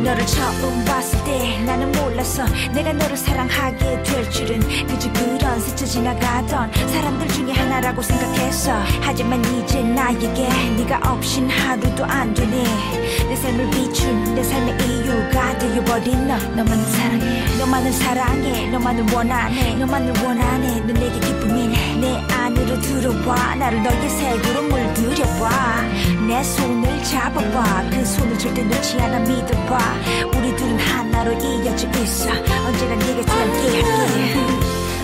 너를 처음 봤을 때 나는 몰랐어 내가 너를 사랑하게 될 줄은. 그저 그런 스쳐 지나가던 사람들 중에 하나라고 생각했어. 하지만 이제 나에게 네가 없인 하루도 안 되네. 내 삶을 비춘 내 삶의 이유가 되어버린 너. 너만을 사랑해, 너만을 사랑해, 너만을 원하네, 너만을 원하네. 넌 내게 기쁨이네. 내 안으로 들어와 나를 너의 색으로 물들여봐. 내 손을 잡아봐. 그 손을 절대 놓지 않아 믿어봐. 우리 둘은 하나로 이어져 있어. 언제나 네 곁에 함께 할게.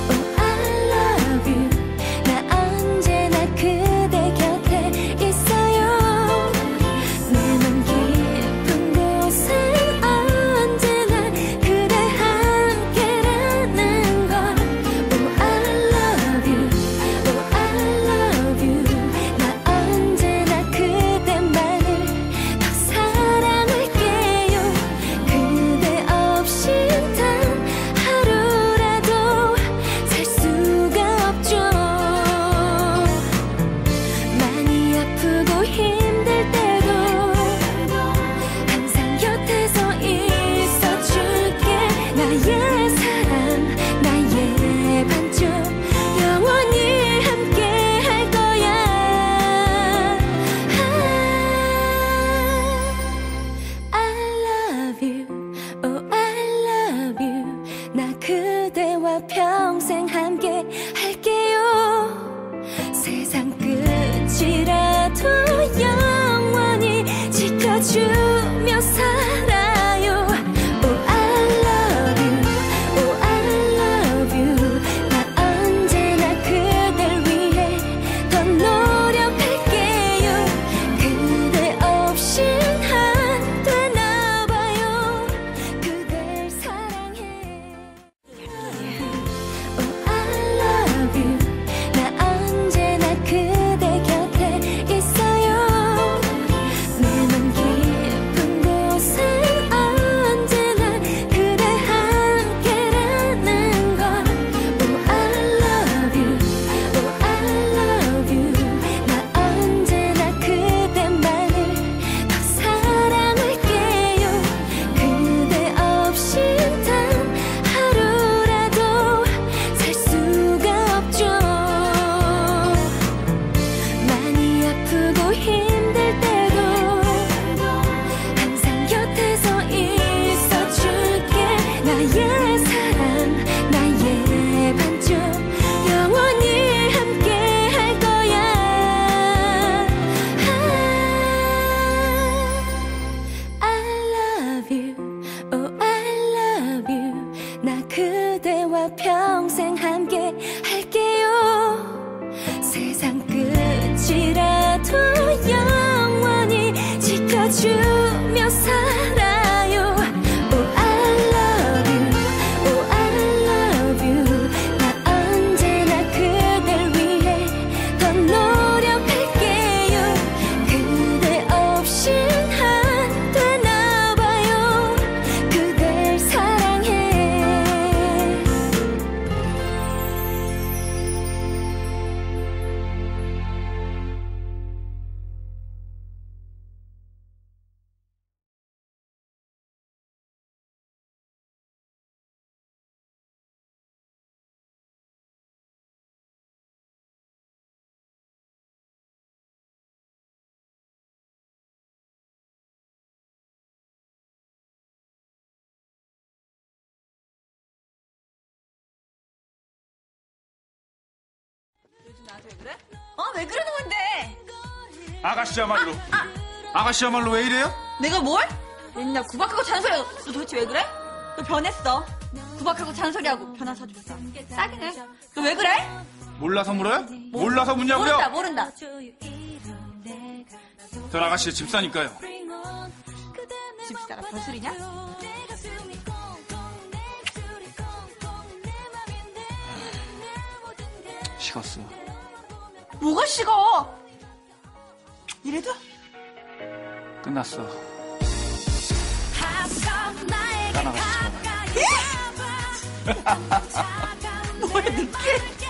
평생 함께 할게요. 세상 끝이라도 영원히 지켜주며 살아요. Oh I love you, oh I love you. 나 언제나 그댈 위해 더 노력할게요. 그대 없인 안 되나 봐요. 그댈 사랑해. 그대와 평생 함께 할게요. 세상 끝이라도 영원히 지켜주며 살아요. Oh I love you, oh I love you. 나 언제나 그댈 위해 더 노력할게요. 그대 없인 안 되나 봐요. 그댈 사랑해. 요즘 나한테 왜 그래? 왜 그러는 건데? 아가씨야말로. 아가씨야말로 왜 이래요? 내가 뭘? 맨날 구박하고 잔소리하고. 너 도대체 왜 그래? 너 변했어. 구박하고 잔소리하고 변한 사주면서 싸기네. 너 왜 그래? 몰라서 물어요? 몰라서 묻냐고요? 모른다. 전 아가씨의 집사니까요. 집사가 별소리냐? 식었어. 뭐가 식어? 이래도? 끝났어. 딴 아가씨 뭐야, 느끼해.